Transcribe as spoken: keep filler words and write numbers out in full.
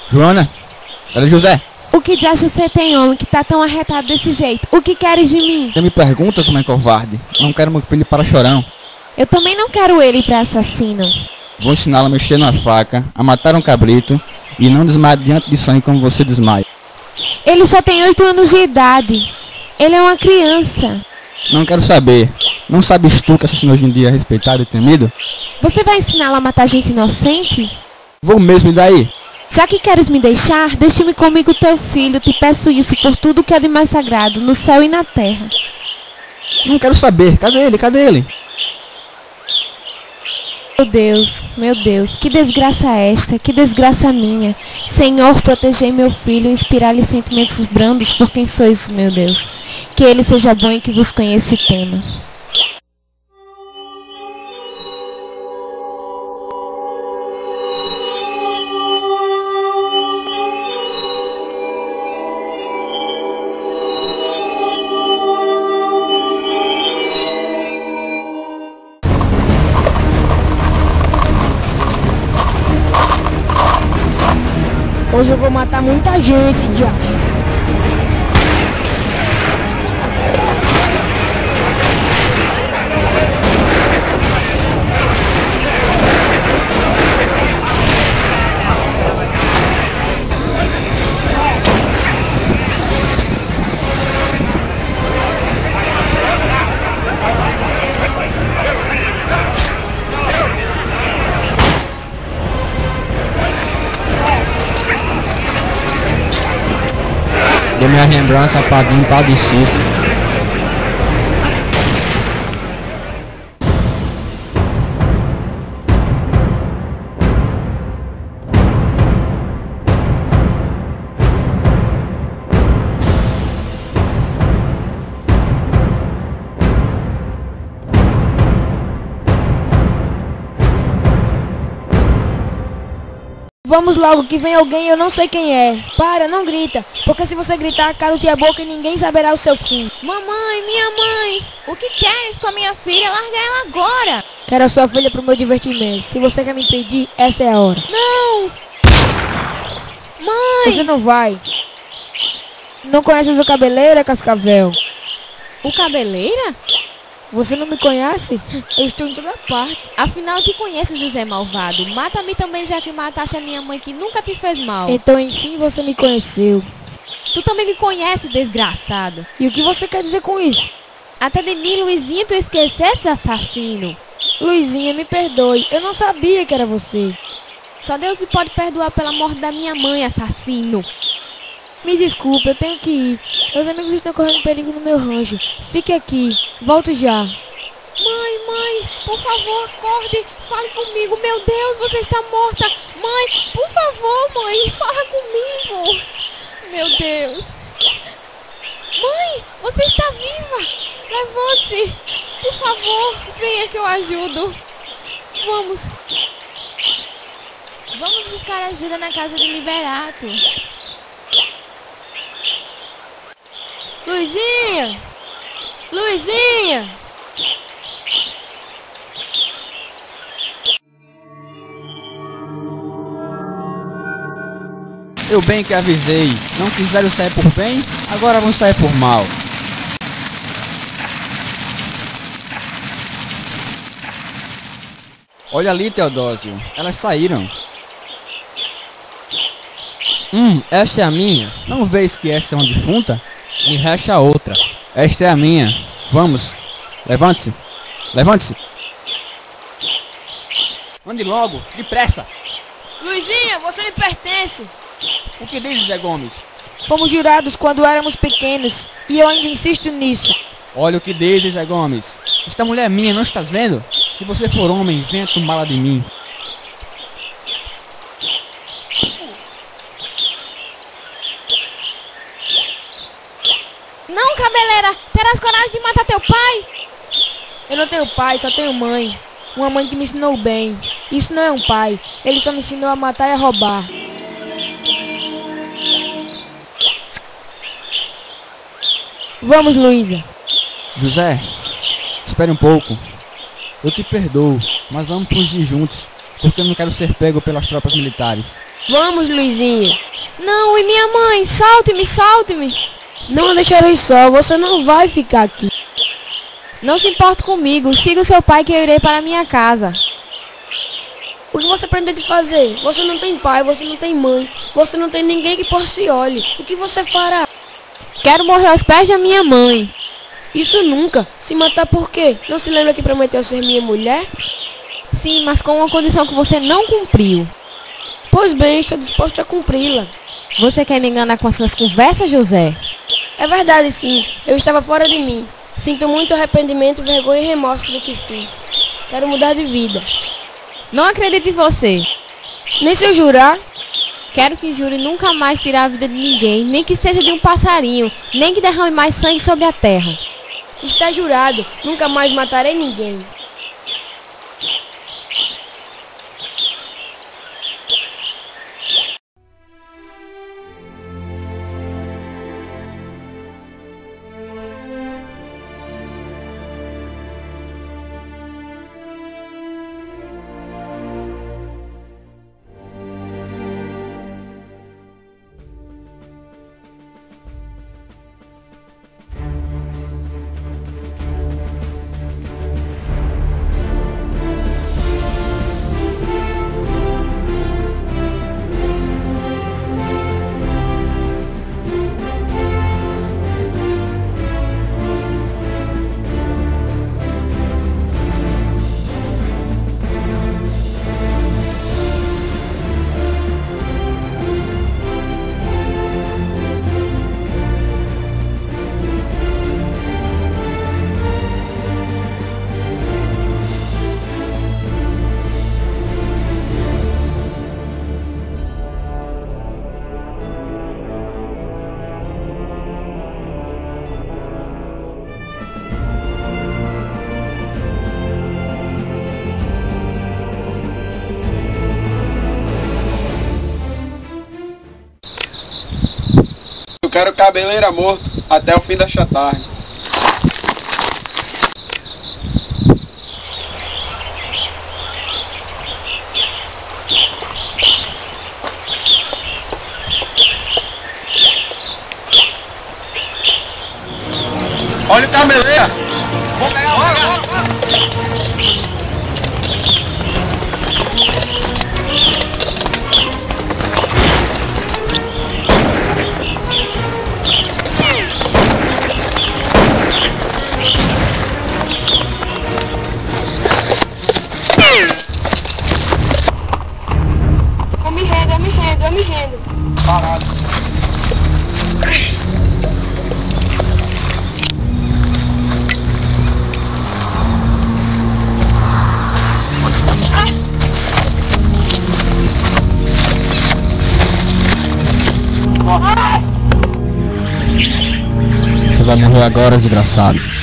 Joana? Era José? O que diacho você tem, homem, que tá tão arretado desse jeito? O que queres de mim? Você me pergunta, sua mãe covarde. Não quero meu filho para chorão. Eu também não quero ele para assassino. Vou ensiná-la a mexer na faca, a matar um cabrito e não desmaiar diante de sangue como você desmaia. Ele só tem oito anos de idade. Ele é uma criança. Não quero saber. Não sabes tu que assassino hoje em dia é respeitado e temido? Você vai ensiná-la a matar gente inocente? Vou mesmo, e daí? Já que queres me deixar, deixe-me comigo teu filho. Te peço isso por tudo que é de mais sagrado, no céu e na terra. Não quero saber. Cadê ele? Cadê ele? Meu Deus, meu Deus, que desgraça esta, que desgraça minha. Senhor, protegei meu filho, inspirar-lhe sentimentos brandos por quem sois, meu Deus. Que ele seja bom e que vos conheça e tema. Hoje eu vou matar muita gente, diacho. Deu minha lembrança pra limpar de susto. Vamos logo, que vem alguém e eu não sei quem é. Para, não grita, porque se você gritar, cala-te a boca e ninguém saberá o seu fim. Mamãe, minha mãe, o que queres com a minha filha? Larga ela agora. Quero a sua filha pro meu divertimento. Se você quer me impedir, essa é a hora. Não! Mãe! Você não vai. Não conhece o Cabeleira, Cascavel? O Cabeleira? Você não me conhece? Eu estou em toda parte. Afinal, eu te conheço, José Malvado. Mata-me também, já que mataste a minha mãe, que nunca te fez mal. Então, enfim, você me conheceu. Tu também me conhece, desgraçado. E o que você quer dizer com isso? Até de mim, Luizinho, tu esqueceste, assassino. Luizinha, me perdoe. Eu não sabia que era você. Só Deus te pode perdoar pela morte da minha mãe, assassino. Me desculpe, eu tenho que ir. Meus amigos estão correndo perigo no meu rancho. Fique aqui. Volto já. Mãe, mãe, por favor, acorde. Fale comigo. Meu Deus, você está morta. Mãe, por favor, mãe, fala comigo. Meu Deus. Mãe, você está viva. Levante-se. Por favor, venha que eu ajudo. Vamos. Vamos buscar ajuda na casa de Liberato. Luizinha! Luizinha! Eu bem que avisei. Não quiseram sair por bem, agora vão sair por mal. Olha ali, Teodósio. Elas saíram. Hum, esta é a minha. Não vês que esta é uma defunta? Me resta outra. Esta é a minha. Vamos. Levante-se. Levante-se. Ande logo. Depressa. Luizinha, você me pertence. O que diz, Zé Gomes? Fomos jurados quando éramos pequenos. E eu ainda insisto nisso. Olha o que diz, Zé Gomes. Esta mulher é minha, não estás vendo? Se você for homem, venha tomá-la de mim. Não, Cabeleira, terás coragem de matar teu pai? Eu não tenho pai, só tenho mãe. Uma mãe que me ensinou bem. Isso não é um pai. Ele só me ensinou a matar e a roubar. Vamos, Luísa. José, espere um pouco. Eu te perdoo, mas vamos fugir juntos, porque eu não quero ser pego pelas tropas militares. Vamos, Luizinho. Não, e minha mãe? Solte-me, solte-me. Não a deixarei só, você não vai ficar aqui. Não se importe comigo, siga o seu pai que eu irei para a minha casa. O que você pretende fazer? Você não tem pai, você não tem mãe, você não tem ninguém que por si olhe. O que você fará? Quero morrer aos pés da minha mãe. Isso nunca. Se matar por quê? Não se lembra que prometeu ser minha mulher? Sim, mas com uma condição que você não cumpriu. Pois bem, estou disposto a cumpri-la. Você quer me enganar com as suas conversas, José? É verdade, sim. Eu estava fora de mim. Sinto muito arrependimento, vergonha e remorso do que fiz. Quero mudar de vida. Não acredito em você. Nem se eu jurar. Quero que jure nunca mais tirar a vida de ninguém, nem que seja de um passarinho, nem que derrame mais sangue sobre a terra. Está jurado. Nunca mais matarei ninguém. Eu quero cabeleira morto até o fim desta tarde. Olha o cabeleira! Vou pegar, vou pegar! Eu me rendo, eu me rendo, eu me rendo. Parado. Você vai morrer agora, desgraçado.